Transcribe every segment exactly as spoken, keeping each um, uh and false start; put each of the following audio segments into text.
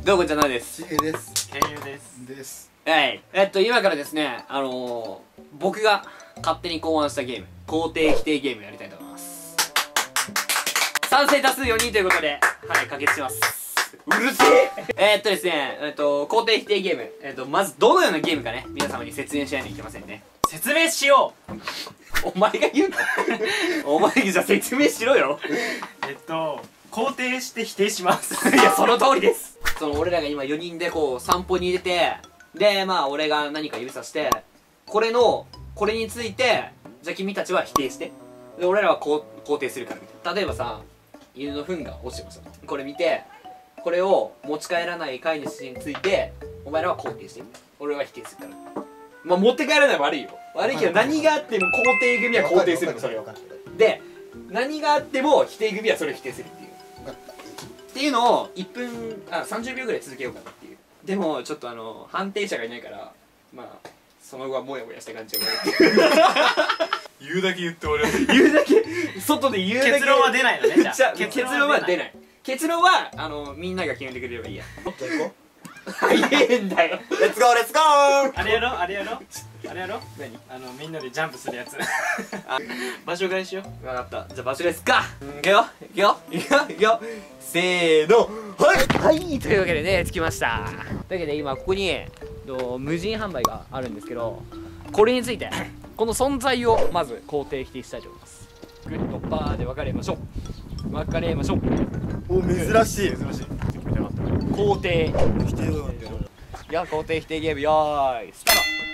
どうもじゃないです。 しげです。 けいゆうです。 です。 はい。えっと、今からですね、あのー、僕が勝手に考案したゲーム、肯定否定ゲームやりたいと思います。賛成多数よにんということで、はい、可決します。うるせええーっとですね、えっと、肯定否定ゲーム。えっと、まずどのようなゲームかね、皆様に説明しないといけませんね。 説明しよう。 お前が言うのお前じゃ説明しろよ。 えっと、肯定して否定します。 いや、その通りです。その俺らが今よにんでこう散歩に出て、でまあ俺が何か指さしてこれのこれについてじゃあ君たちは否定して、で俺らはこう肯定するからみたいな。例えばさ、犬の糞が落ちてました、これ見てこれを持ち帰らない飼い主についてお前らは肯定して、俺は否定するから。まあ持って帰らないは悪いよ、悪いけど何があっても肯定組は肯定するの、それを。で何があっても否定組はそれを否定するっていうっていうのをいっぷんあさんじゅうびょうぐらい続けようかなっていう。でもちょっとあの判定者がいないからまあその後はモヤモヤした感じで終わるっていう言うだけ言って俺は言うだけ外で言うだけ結論は出ないのね。じゃあ結論は出ない。結論はあのみんなが決めてくれればいいや。 じゃあ行こ早えんだよ。 う。レッツゴーレッツゴー。 あれやろあれやろあれやろ何あのみんなでジャンプするやつ。場所替えしよう。 分かった。じゃあ場所ですか。いくよいくよいくよいくよせーの、はいはいというわけでね、着きました。というわけで今ここにと無人販売があるんですけど、これについてこの存在をまず肯定否定したいと思います。グッドパーで分かれましょう。分かれましょう。 お、珍しい。 珍しい。決めてなかった。 肯定否定だなんて。 いや肯定否定ゲームよーいスタ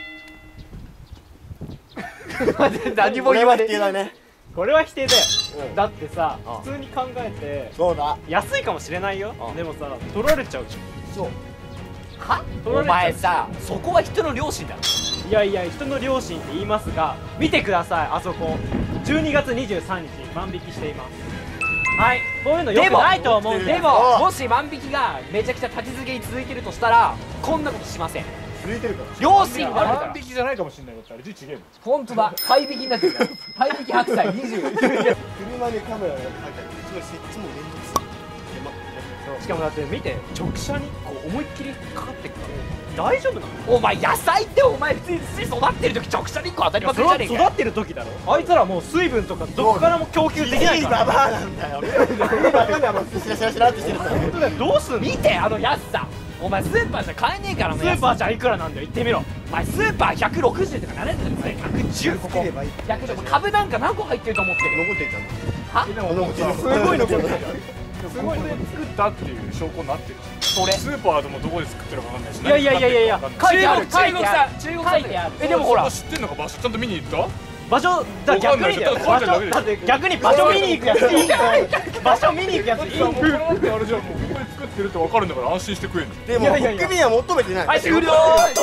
ート。何も言われ否定だね。 これは否定だよ。 うんだってさ、 ああ普通に考えてそうだ。 安いかもしれないよああ。 でもさ、取られちゃうじそう。 は取られちゃうお前さ、そこは人の良心だろ。 ゃん。いやいや、人の良心って言いますが、見てください、あそこじゅうにがつにじゅうさんにち万引きしています。はい、こういうのよくないと思うんで。 でももし万引きがめちゃくちゃ立ち続けに続いてるとしたらこんなことしません。 続いてるから。 良心があるから万引きじゃないかもしれないよってあれ字違えもん。 本当だ、廃引きになってるから廃引き白菜にじゅう。 車にカメラが入ったり、つまり設置もめんどくさい。 しかもだって見て、直射日光思いっきりかかってくから大丈夫なの？ お前野菜ってお前普通に土育ってる時直射日光当たりませんじゃねえかよ。 育ってる時だろ。あいつらもう水分とかどこからも供給できないいいバから。 バアなんだよ。いいババアがもうシラシラシラってしてるから。 本当だよ、どうすんの？ 見てあの安さ、お前スーパーじゃ買えねえからスね。 ーパーじゃいくらなんだよ、言ってみろ。 お前スーパーひゃくろくじゅうとかなれてるんですね。ひゃくじゅうここつければいい。 ひゃくじゅう株なんか何個入ってると思ってる。 残ってんじゃん。 はでも残ってる。 すごい残ってる。 すごいね。作ったっていう証拠になってる。 それスーパーでもどこで作ってるかわかんないし。 いやいやいやいやいや、 書いてある。 中国中国産中国産書いてある。 えでもほら知ってんのか、場所ちゃんと見に行った？ 場所だ、逆にだよ。場所だって逆に場所見に行くやついいじゃない。場所見に行くやついいもうこれだってあれじゃん、もうここで作ってるってわかるんだから安心して食えんの。 でも国民は求めてない。 はい終了。違う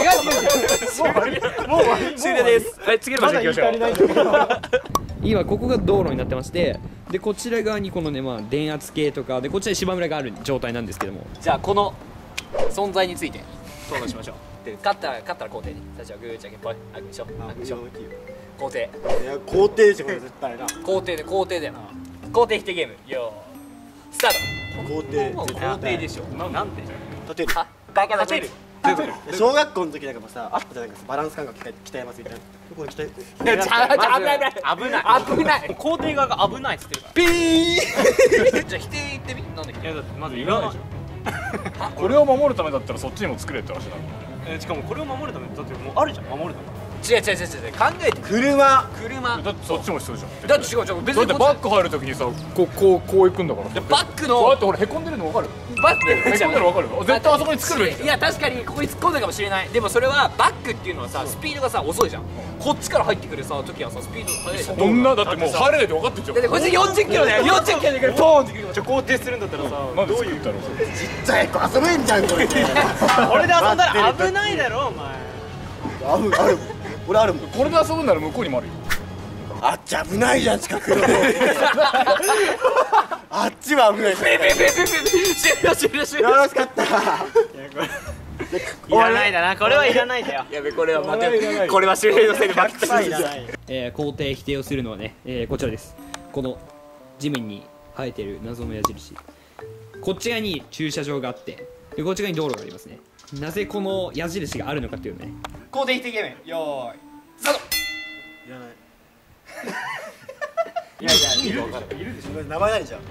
違うもう終了です。はい次の場所行きましょう。今ここが道路になってまして、でこちら側にこのねまあ電圧計とかでこっちらに芝村がある状態なんですけども、じゃあこの存在について討論しましょう。で勝ったら勝ったら肯定ね。最初はグーじゃけんぽいあぐにしょあぐにしょ肯定いや肯定してこれ絶対な。 肯定で肯定だよな。肯定否定ゲームよースター肯定ト。もう肯定でしょ。 なんて立てる。 あバカだけ小学校の時なんかもさあったじゃないですか、バランス感覚鍛えますみたいな。これ鍛え。 いやちゃちゃ危ない危ない危ない危ない肯定側が危ないっつってるから。 ピーじゃあ否定言ってみなんだっけ。 いやだってまずいらないじゃん。 これを守るためだったらそっちにも作れって話だろ。 えーしかもこれを守るためにだってもうあるじゃん、守るために。 違う違う違う違う考えて車。 車だってそっちも必要じゃん。 だって違う違う別だってにバック入るときにさ、こうこうこう行くんだから。 バックのこうやってほらへこんでるの分かる？ バックへこんでるの分かる？絶対あそこに作るべきいや確かにここに突っ込んだかもしれない。でもそれはバックっていうのはさスピードがさ遅いじゃん。こっちから入ってくるさ時はさスピード速いじゃん。 そんなだってもう入れないって分かってるじゃん。 だってこいつよんじゅっキロだよ。よんじゅっキロでくるポーンってくる。 じゃあ肯定するんだったらさ、 なんで作ったのそれ？ ちっちゃい子遊べんじゃんこれ。 これで遊んだら危ないだろお前。 あるある。俺あるもん。 これで遊ぶんなら向こうにもあるよ。 あっち危ないじゃん近くの。あっちは危ない。 ペペペペペ終了終了終了。 よろしかった。 いらないだな、これはいらないだよ。 やべこれは待いらないてこれは周平のせいで負けた。 いらない。 えー、肯定否定をするのはね、えー、こちらです。この地面に生えてる謎の矢印、こっち側に駐車場があってでこっち側に道路がありますね。なぜこの矢印があるのかっていうね。肯定的ゲームよーいスタート。 いらない。 いやいやいるでしょいるでしょ。 名前何じゃん。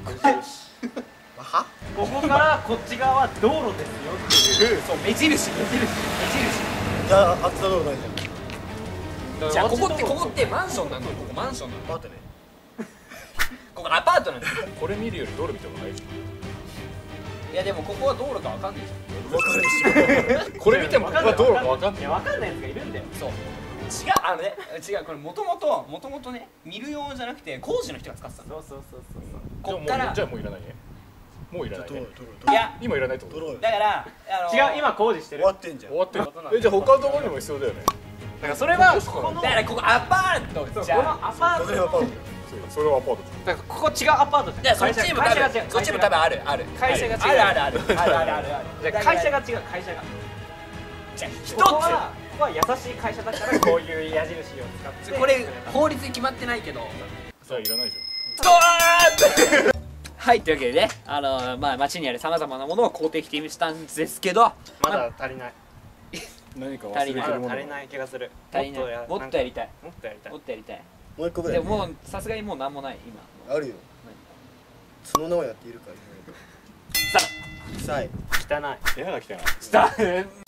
は？ ここからこっち側は道路ですよっていう。 そう目印目印目じゃああっちの道路ないじゃん。 印。じゃあここってここってマンションなの。ここマンションなの。 待ってね。 ここアパートなんだよ。 これ見るより道路見た方が早い。 いやでもここは道路かわかんないじゃん。 わかるでしょ。 これ見てもここは道路か分かんない。 いやわかんないやつがいるんだよ。 そう違うあのね違うこれもともともともとね見る用じゃなくて工事の人が使ってたの。 そうそうそうそうそう。 こっからじゃあもういらないね。もういらないね。 いや今いらないってこと。 ドローよ。 だからあの違う今工事してる。 終わってんじゃん。 終わってる。えじゃあ他のところにも必要だよね。 だからそれはここのだからここアパートそうこのじゃあアパートそれはパン。 それはアパート。 だからここ違うアパートじゃん。 じゃあそっちにも多分会社が違う。 そっちにも多分あるある会社が違う。 あるあるあるあるあるあるあるじゃあ会社が違う会社が。 じゃあ一つここはここは優しい会社だからこういう矢印を使って。 これ法律に決まってないけどじゃあいらないじドワーッはいというわけでねあのまあ街にあるさまざまなものを肯定否定したんですけどまだ足りない。 ゃん。何か忘足りないれてるもの。 足りない気がする。 足りないもっとやりたいもっとやりたいもっ。とやりたいもう一個ぐらい。 でももうさすがにもうなんもない今あるよ。その名前やっているから。 さ臭い。 汚い。 部屋が来たな。 あ